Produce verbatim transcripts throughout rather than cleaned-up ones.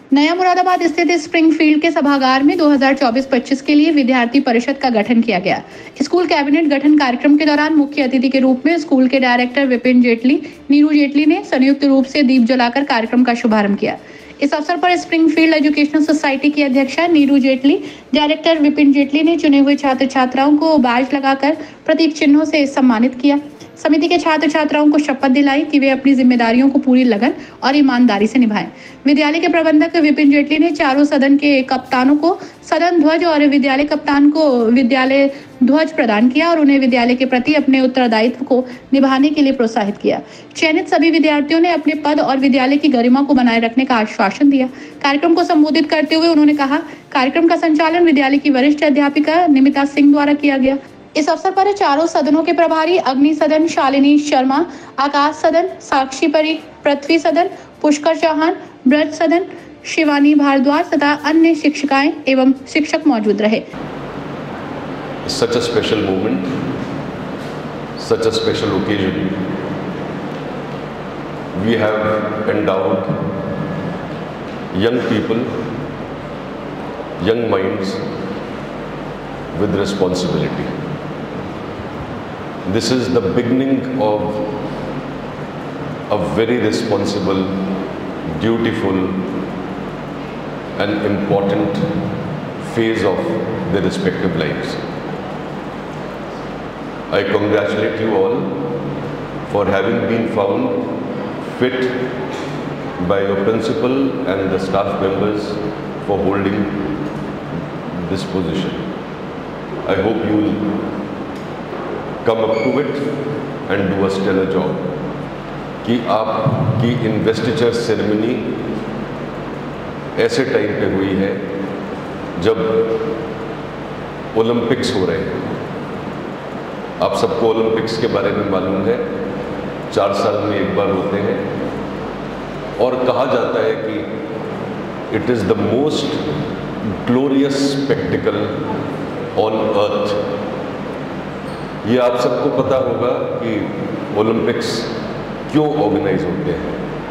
नया मुरादाबाद स्थित स्प्रिंगफील्ड के सभागार में दो हज़ार चौबीस पच्चीस के लिए विद्यार्थी परिषद का गठन किया गया। स्कूल कैबिनेट गठन कार्यक्रम के दौरान मुख्य अतिथि के रूप में स्कूल के डायरेक्टर विपिन जेटली, नीरू जेटली ने संयुक्त रूप से दीप जलाकर कार्यक्रम का शुभारंभ किया। इस अवसर पर स्प्रिंगफील्ड एजुकेशनल सोसाइटी की अध्यक्षा नीरू जेटली, डायरेक्टर विपिन जेटली ने चुने हुए छात्र छात्राओं को बैज लगाकर प्रतीक चिन्हों से सम्मानित किया। समिति के छात्र छात्राओं को शपथ दिलाई कि वे अपनी जिम्मेदारियों को पूरी लगन और ईमानदारी से निभाएं। विद्यालय के प्रबंधक विपिन जेटली ने चारों सदन के कप्तानों को सदन ध्वज और विद्यालय कप्तान को विद्यालय ध्वज प्रदान किया और उन्हें विद्यालय के प्रति अपने उत्तरदायित्व को निभाने के लिए प्रोत्साहित किया। चयनित सभी विद्यार्थियों ने अपने पद और विद्यालय की गरिमा को बनाए रखने का आश्वासन दिया। कार्यक्रम को संबोधित करते हुए उन्होंने कहा, कार्यक्रम का संचालन विद्यालय की वरिष्ठ अध्यापिका निमिता सिंह द्वारा किया गया। इस अवसर पर चारों सदनों के प्रभारी अग्नि सदन शालिनी शर्मा, आकाश सदन साक्षी परीख, पृथ्वी सदन पुष्कर चौहान, ब्रज सदन शिवानी भारद्वाज तथा अन्य शिक्षिकाएं एवं शिक्षक मौजूद रहे। Such a special moment, such a special occasion. We have endowed young people, young minds with responsibility. This is the beginning of a very responsible, dutiful and important phase of their respective lives. I congratulate you all for having been found fit by your principal and the staff members for holding this position. I hope you will come up to it and do a stellar job. कि आपकी investiture ceremony ऐसे time पे हुई है जब Olympics हो रहे हैं। आप सबको ओलंपिक्स के बारे में मालूम है, चार साल में एक बार होते हैं और कहा जाता है कि it is the most glorious spectacle on earth. ये आप सबको पता होगा कि ओलंपिक्स क्यों ऑर्गेनाइज होते हैं।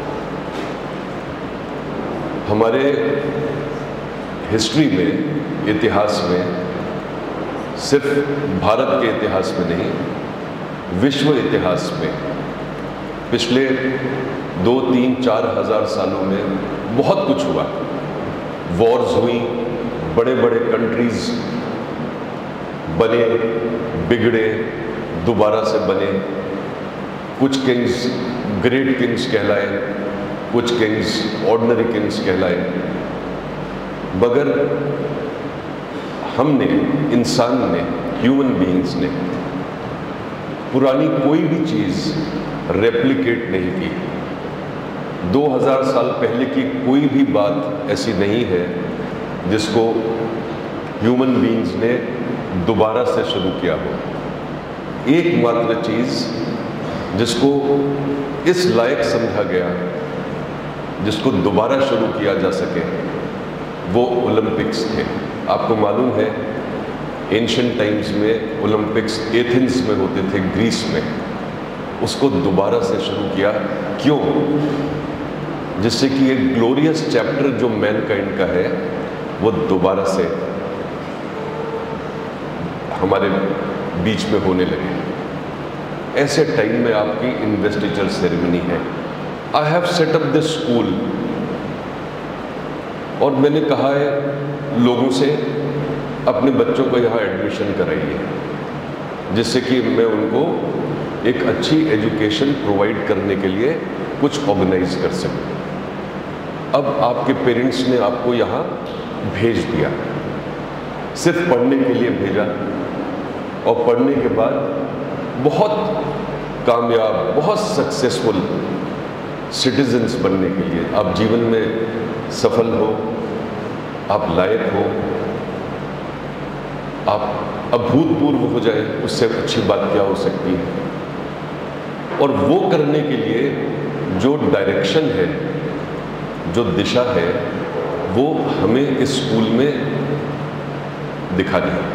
हमारे हिस्ट्री में, इतिहास में, सिर्फ भारत के इतिहास में नहीं, विश्व इतिहास में पिछले दो तीन चार हजार सालों में बहुत कुछ हुआ। वॉर्स हुई, बड़े बड़े कंट्रीज बने, बिगड़े, दोबारा से बने। कुछ किंग्स ग्रेट किंग्स कहलाए, कुछ किंग्स ऑर्डिनरी किंग्स कहलाए, मगर हमने, इंसान ने, ह्यूमन बीइंग्स ने पुरानी कोई भी चीज़ रेप्लिकेट नहीं की। दो हज़ार साल पहले की कोई भी बात ऐसी नहीं है जिसको ह्यूमन बीइंग्स ने दोबारा से शुरू किया हो। एकमात्र चीज़ जिसको इस लायक समझा गया, जिसको दोबारा शुरू किया जा सके, वो ओलंपिक्स थे। आपको मालूम है एंशिएंट टाइम्स में ओलंपिक्स एथेंस में होते थे, ग्रीस में। उसको दोबारा से शुरू किया, क्यों? जिससे कि एक ग्लोरियस चैप्टर जो मैनकाइंड का है वो दोबारा से हमारे बीच में होने लगे। ऐसे टाइम में आपकी इन्वेस्टिचर सेरेमनी है। I have set up this school, और मैंने कहा है लोगों से अपने बच्चों को यहाँ एडमिशन कराइए, जिससे कि मैं उनको एक अच्छी एजुकेशन प्रोवाइड करने के लिए कुछ ऑर्गेनाइज कर सकूं। अब आपके पेरेंट्स ने आपको यहाँ भेज दिया, सिर्फ पढ़ने के लिए भेजा, और पढ़ने के बाद बहुत कामयाब, बहुत सक्सेसफुल सिटीजन्स बनने के लिए, आप जीवन में सफल हो, आप लायक हो, आप अभूतपूर्व हो जाए, उससे अच्छी बात क्या हो सकती है। और वो करने के लिए जो डायरेक्शन है, जो दिशा है, वो हमें इस स्कूल में दिखानी है।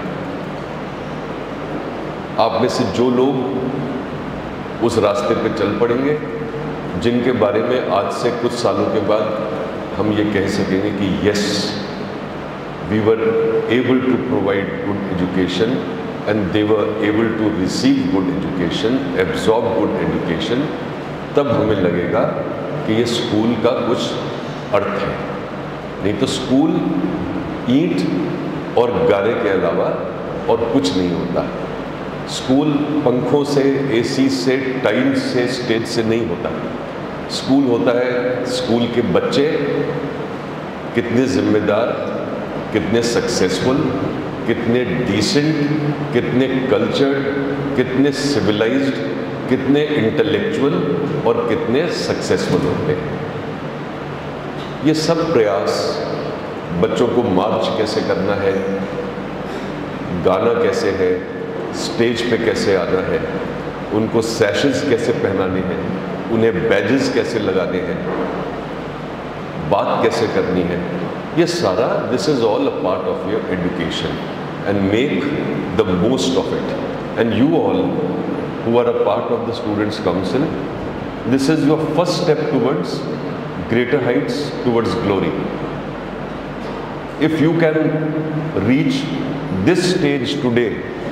आप में से जो लोग उस रास्ते पे चल पड़ेंगे, जिनके बारे में आज से कुछ सालों के बाद हम ये कह सकेंगे कि yes, we were able to provide good education and they were able to receive good education, absorb good education, तब हमें लगेगा कि ये स्कूल का कुछ अर्थ है। नहीं तो स्कूल ईंट और गारे के अलावा और कुछ नहीं होता। स्कूल पंखों से, एसी से, टाइल्स से, स्टेज से नहीं होता। स्कूल होता है स्कूल के बच्चे कितने जिम्मेदार, कितने सक्सेसफुल, कितने डिसेंट, कितने कल्चर्ड, कितने सिविलाइज्ड, कितने इंटेलेक्चुअल और कितने सक्सेसफुल होते हैं। ये सब प्रयास बच्चों को मार्च कैसे करना है, गाना कैसे है, स्टेज पे कैसे आना है, उनको सैशेस कैसे पहनाने हैं, उन्हें बैजेस कैसे लगाने हैं, बात कैसे करनी है, ये सारा this is all a part of your education and make the most of it. And you all who are a part of the Students' Council, this is your first step towards greater heights, towards glory. If you can reach this stage today,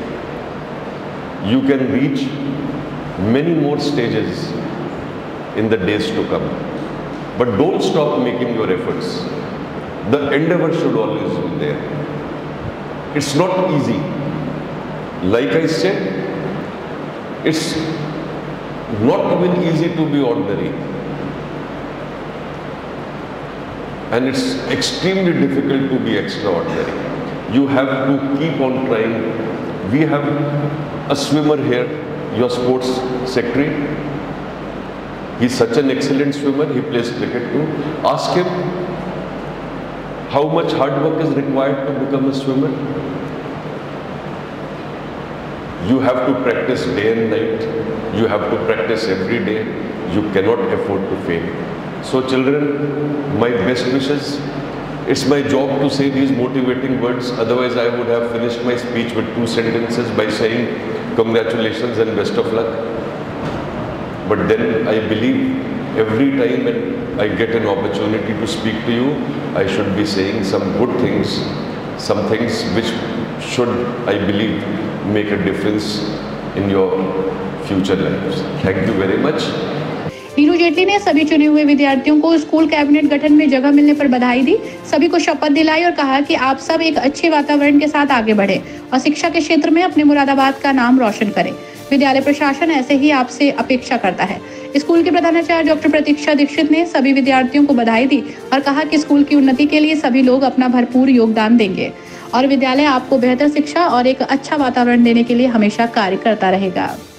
you can reach many more stages in the days to come. But don't stop making your efforts. The endeavor should always be there. It's not easy. Like I said, it's not even easy to be ordinary, and it's extremely difficult to be extraordinary. You have to keep on trying. We have a swimmer here, your sports secretary. He's such an excellent swimmer. He plays cricket too. Ask him how much hard work is required to become a swimmer. You have to practice day and night. You have to practice every day. You cannot afford to fail. So children, my best wishes. It's my job to say these motivating words. Otherwise, I would have finished my speech with two sentences by saying congratulations and best of luck. But then I believe every time when I get an opportunity to speak to you, I should be saying some good things, some things which should, I believe, make a difference in your future lives. Thank you very much. Neeru Jetley ने सभी चुने हुए विद्यार्थियों को school cabinet गठन में जगह मिलने पर बधाई दी, सभी को शपथ दिलाई और कहा कि आप सब एक अच्छे वातावरण के साथ आगे बढ़े और शिक्षा के क्षेत्र में अपने मुरादाबाद का नाम रोशन करें। विद्यालय प्रशासन ऐसे ही आपसे अपेक्षा करता है। स्कूल के प्रधानाचार्य डॉक्टर प्रतीक्षा दीक्षित ने सभी विद्यार्थियों को बधाई दी और कहा कि स्कूल की उन्नति के लिए सभी लोग अपना भरपूर योगदान देंगे और विद्यालय आपको बेहतर शिक्षा और एक अच्छा वातावरण देने के लिए हमेशा कार्य करता रहेगा।